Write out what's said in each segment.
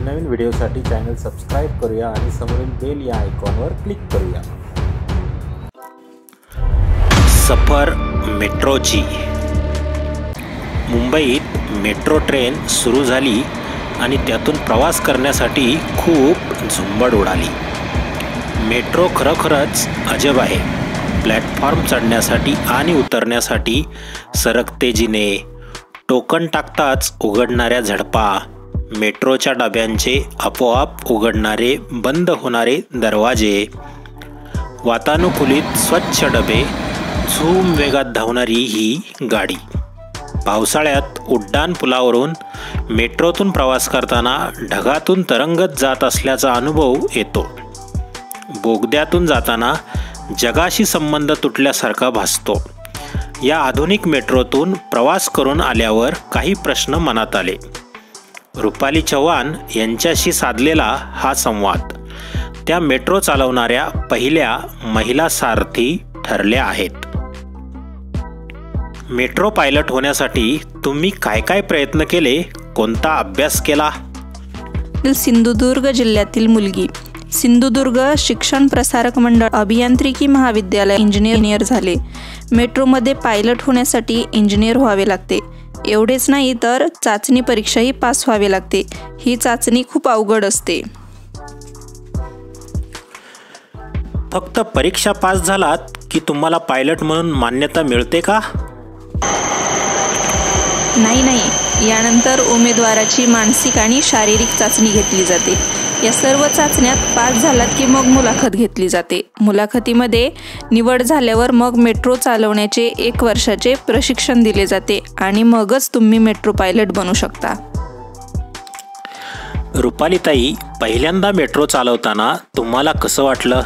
नवनवीन व्हिडिओसाठी channel subscribe करूया आणि समोरील बेल या आयकॉनवर क्लिक करूया। सफर मेट्रोची। मुंबईत मेट्रो ट्रेन सुरू झाली आणि त्यातून प्रवास करण्यासाठी खूप झुंबड उडाली। मेट्रो खरोखरच अजब आहे। प्लॅटफॉर्म चढण्यासाठी आणि उतरण्यासाठी सरकते जिने, टोकन टाकताच उघडणाऱ्या झडपा, मेट्रोच्या डब्यांचे आपोआप उघडणारे बंद होणारे दरवाजे, वातानुकूलित स्वच्छ डबे, झूम वेगात धावणारी ही गाडी। पावसाळ्यात उड्डाण पुलावरून मेट्रोतून प्रवास करताना ढगातून तरंगत जात असल्याचा अनुभव येतो। बोगद्यातून जाताना जगाशी संबंध तुटल्यासारखा भासतो। या आधुनिक मेट्रोतून प्रवास करून आल्यावर काही प्रश्न मनात आले। रुपाली चव्हाण यांच्याशी साधलेला हा संवाद त्या मेट्रो चालवणाऱ्या पहिल्या महिला सारथी ठरल्या आहेत। मेट्रो पायलट होण्यासाठी तुम्ही काय काय प्रयत्न केले, कोणता अभ्यास केला? सिंधुदुर्ग जिल्ह्यातील मुलगी। सिंधुदुर्ग शिक्षण प्रसारक मंडळ अभियांत्रिकी महाविद्यालय इंजिनियर झाले। मेट्रोमध्ये पायलट होण्यासाठी इंजिनियर व्हावे लागते। एवढेच नाही तर चाचणी परीक्षाही पास व्हावे लागते। ही चाचणी खूप अवघड असते। फक्त परीक्षा पास झालात की तुम्हाला पायलट म्हणून मान्यता मिळते का? नाही, यानंतर उमेदवाराची मानसिक आणि शारीरिक चाचणी घेतली जाते। या सर्व चाचण्यात पास झालात की मग मुलाखत घेतली जाते। मुलाखतीमध्ये निवड झाल्यावर मग मेट्रो चालवण्याचे 1 वर्षाचे प्रशिक्षण दिले जाते आणि मगच तुम्ही मेट्रो पायलट बनू शकता। रुपालीताई, पहिल्यांदा मेट्रो चालवताना तुम्हाला कसं वाटलं?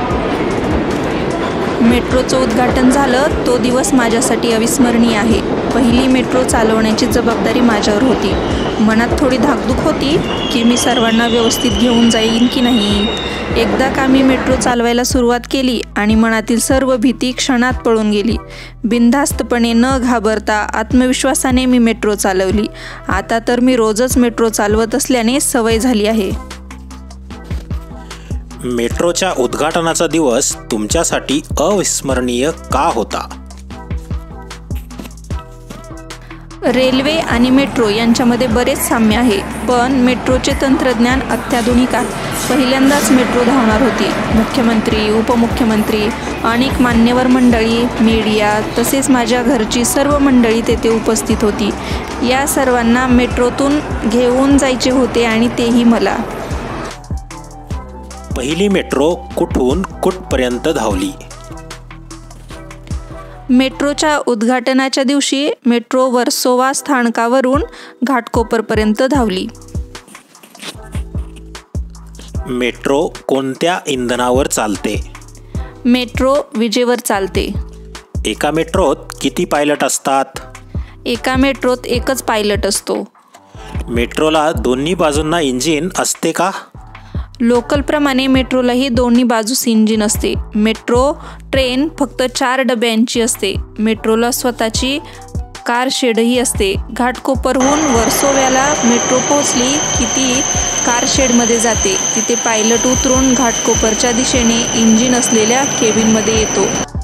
मेट्रोचं उद्घाटन झालं तो दिवस माझ्यासाठी अविस्मरणीय आहे। पहिली मेट्रो चालवण्याची जबाबदारी माझ्यावर होती। मनात थोडी धाकधूक होती की मी सर्वांना व्यवस्थित घेऊन जाईन की नाही। एकदा का मी मेट्रो चालवायला सुरुवात केली आणि मनातील सर्व भीती क्षणात पळून गेली। बिनधास्तपणे न घाबरता आत्मविश्वासाने मी मेट्रो चालवली। आता तर मी रोजच मेट्रो चालवत असल्याने सवय झाली आहे। मेट्रोच्या उद्घाटनाचा दिवस तुमच्यासाठी अविस्मरणीय का होता? रेल्वे आणि मेट्रो यांच्यामध्ये बरेच साम्य आहे, पण मेट्रोचे तंत्रज्ञान अत्याधुनिक आहे। पहिल्यांदाच मेट्रो धावणार होती। मुख्यमंत्री, उपमुख्यमंत्री, अनेक मान्यवर मंडळी, मीडिया तसेच माझ्या घरची सर्व मंडळी तेथे उपस्थित होती। या सर्वांना मेट्रोतून घेऊन जायचे होते आणि तेही मला। पहिली मेट्रो कुठून कुठपर्यंत धावली? मेट्रोच्या उद्घाटनाच्या दिवशी मेट्रो वर्सोवा स्थानकावरून घाटकोपरपर्यंत धावली। मेट्रो कोणत्या इंधनावर चालते? मेट्रो विजेवर चालते। एका मेट्रोत किती पायलट असतात? एका मेट्रोत एकच पायलट असतो। मेट्रोला दोन्ही बाजूंना इंजिन असते का? लोकलप्रमाणे मेट्रोलाही दोन्ही बाजूस इंजिन असते। मेट्रो ट्रेन फक्त 4 डब्यांची असते। मेट्रोला स्वतःची कार शेडही असते। घाटकोपरहून वर्सोव्याला मेट्रो पोहोचली की ती कार शेडमध्ये जाते। तिथे पायलट उतरून घाटकोपरच्या दिशेने इंजिन असलेल्या केबिनमध्ये येतो।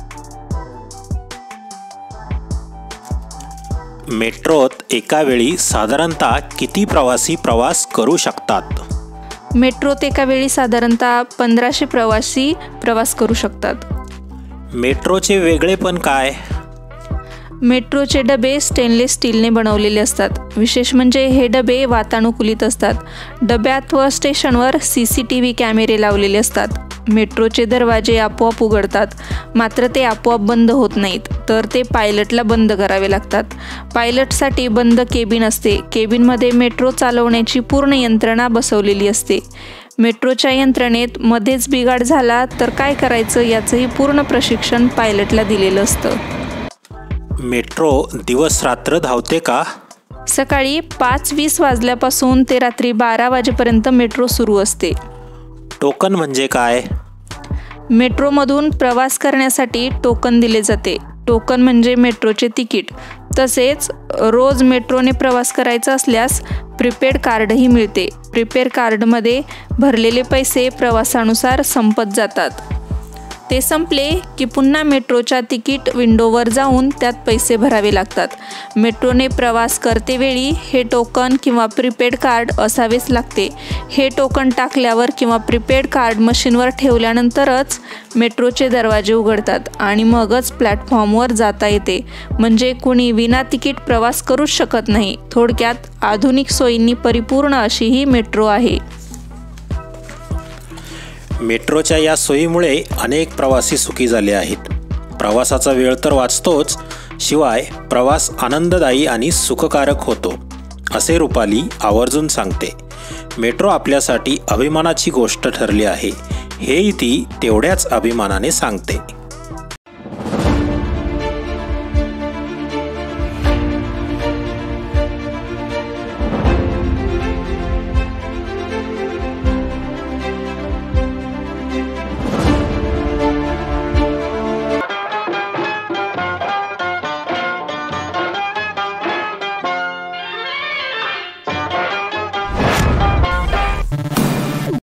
मेट्रोत एका वेळी साधारणतः किती प्रवासी प्रवास करू शकतात? मेट्रोत एका वेळी साधारणतः 1500 प्रवासी प्रवास करू शकतात। मेट्रोचे वेगळेपण काय? मेट्रोचे डबे स्टेनलेस स्टीलने बनवलेले असतात। विशेष म्हणजे हे डबे वातानुकूलित असतात। डब्यात व स्टेशनवर CCTV कॅमेरे लावलेले असतात। मेट्रोचे दरवाजे आपोआप उघडतात, मात्र ते आपोआप बंद होत नाहीत, तर ते पायलटला बंद करावे लागतात। पायलटसाठी बंद केबिन असते। केबिनमध्ये मेट्रो चालवण्याची पूर्ण यंत्रणा बसवलेली असते। मेट्रोच्या यंत्रणेत मध्येच बिघाड झाला तर काय करायचं याचंही पूर्ण प्रशिक्षण पायलटला दिलेलं असतं। मेट्रो दिवस रात्र धावते का? सकाळी 5:20 वाजल्यापासून ते रात्री 12 वाजेपर्यंत मेट्रो सुरू असते। टोकन म्हणजे काय? मेट्रोमधून प्रवास करण्यासाठी टोकन दिले जाते। टोकन म्हणजे मेट्रोचे तिकीट। तसेच रोज मेट्रोने प्रवास करायचा असल्यास प्रीपेड कार्डही मिळते. प्रीपेड कार्डमध्ये भरलेले पैसे प्रवासानुसार संपत जातात. ते संपले की पुन्हा मेट्रोच्या तिकीट विंडोवर जाऊन त्यात पैसे भरावे लागतात. मेट्रोने प्रवास करतेवेळी हे टोकन किंवा प्रीपेड कार्ड असावेच लागते. हे टोकन टाकल्यावर किंवा प्रीपेड कार्ड मशीनवर ठेवल्यानंतरच मेट्रोचे दरवाजे उघडतात आणि मगच प्लॅटफॉर्मवर जाता येते. म्हणजे कुणी विना तिकीट प्रवास करूच शकत नाही. थोडक्यात आधुनिक सोयींनी परिपूर्ण अशी ही मेट्रो आहे. मेट्रोच्या या सोयीमुळे अनेक प्रवासी सुखी झाले आहेत. प्रवासाचा वेळ तर वाचतोच, शिवाय प्रवास आनंददायी आणि सुखकारक होतो, असे रुपाली आवर्जून सांगते. मेट्रो आपल्यासाठी अभिमानाची गोष्ट ठरली आहे, हेही ती तेवढ्याच अभिमानाने सांगते.